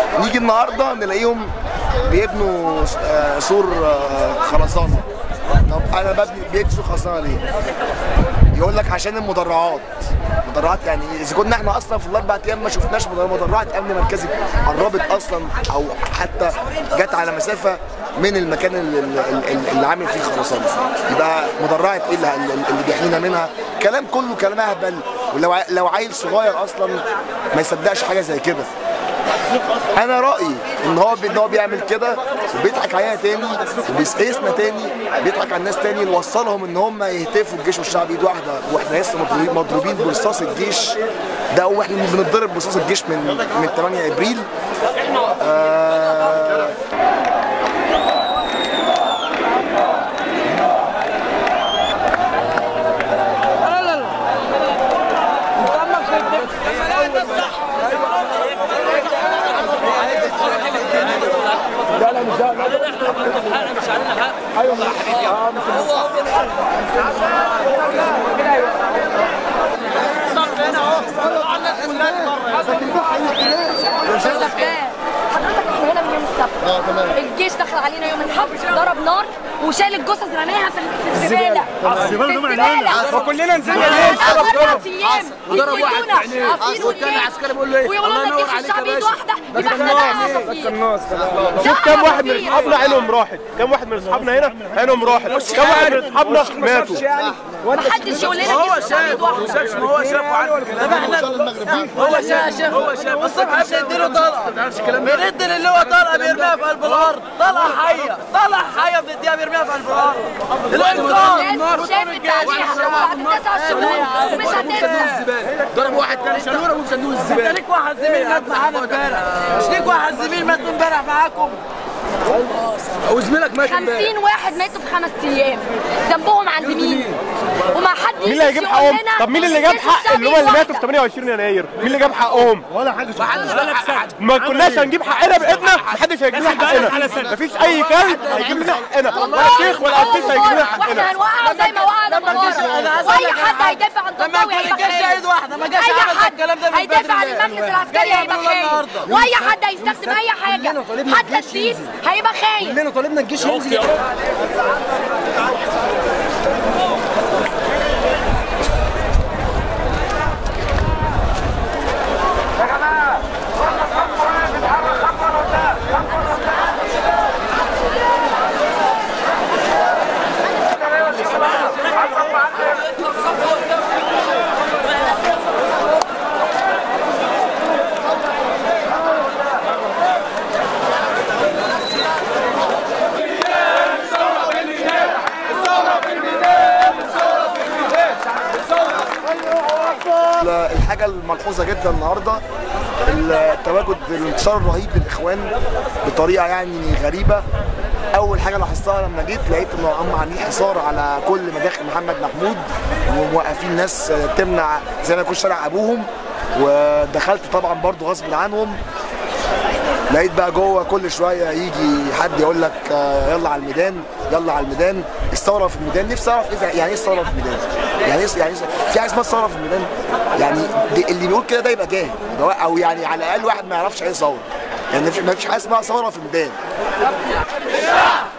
نيجي النهارده نلاقيهم بيبنوا سور خرسانه. طب انا ببني سور خرسانه ليه؟ يقول لك عشان المدرعات. مدرعات يعني اذا كنا احنا اصلا في الاربع ايام ما شفناش مدرعات امن مركزي قربت اصلا او حتى جت على مسافه من المكان اللي عامل فيه خرسانه، يبقى مدرعه ايه اللي بيحمينا منها؟ كلام كله كلام اهبل، ولو عيل صغير اصلا ما يصدقش حاجه زي كده. انا رايي ان هو بيعمل كده وبيضحك علينا تاني وبيسقسنا تاني، بيضحك على الناس تاني، نوصلهم ان هم يهتفوا الجيش والشعب ايد واحده واحنا لسه مضروبين برصاص الجيش ده، واحنا بنتضرب برصاص الجيش من 8 ابريل. لا مش ده، مش علينا حق. ايوه هنا من يوم السبت. تمام. الجيش دخل علينا يوم الحد، ضرب نار وشال الجثث رماها في الزباله. وكلنا نزلنا اربع ايام وضرب واحد في عينيه والثاني عسكري بيقول له ايه؟ الله ينور عليك يا باشا. ده القناص. شوف كم واحد من اصحابنا عينهم راحت، كم واحد من اصحابنا هنا عينهم راحت، كم واحد من اصحابنا ماتوا. محدش يقول لنا هو شاف ما هو شاف وعارف. طب احنا هو شاف الصبح بنديله طلقه، بندي اللي هو طلقه بيرميها في قلب الارض، طلقه حيه بنديها بيرميها في قلب الارض. الانقاذ شافت عليها بعد 9 شهور مش هتنسى. ضرب واحد تاني شالوره وصندوق الزباله. انت ليك واحد زميل مات معانا امبارح، مش ليك واحد زميل مات امبارح معاكم؟ وزميلك مات 50 واحد ماتوا في 5 ايام، ذنبهم عند مين؟ وما حد مين اللي هيجيب حقهم؟ طب مين اللي جاب حق اللي هم اللي ماتوا في 28 يناير؟ مين اللي جاب حقهم؟ ولا حاجه. ما كناش هنجيب حقنا بايدنا، محدش هيجيب لنا حقنا، مفيش اي كلب هيجيب لنا حقنا، ولا شيخ ولا قسيس هيجيب لنا حقنا. واحنا هنوقعه زي ما وقعنا مبارك، واي حد هيدافع عن طنطاوي هيبقى خاين. اي حد هيدافع عن المجلس العسكري هيبقى خاين، واي حد هيستخدم اي حاجه حتى السيس هيبقى خاين. كلنا طالبنا الجيش ينزل. الحاجه الملحوظه جدا النهارده التواجد، الانتشار الرهيب للاخوان بطريقه يعني غريبه. اول حاجه لاحظتها لما جيت لقيت ان هم عاملين حصار على كل مداخل محمد محمود وموقفين ناس تمنع زي ما يكون شارع ابوهم، ودخلت طبعا برضو غصب عنهم. لقيت بقى جوه كل شويه يجي حد يقول لك يلا على الميدان، يلا على الميدان، الثوره في الميدان. نفسي اعرف يعني ايه الثوره في الميدان؟ يعني في حاجه اسمها الثوره في الميدان؟ يعني اللي بيقول كده ده يبقى جاهل، او يعني على الاقل واحد ما يعرفش ايه ثوره. يعني ما فيش حاجه اسمها ثوره في الميدان.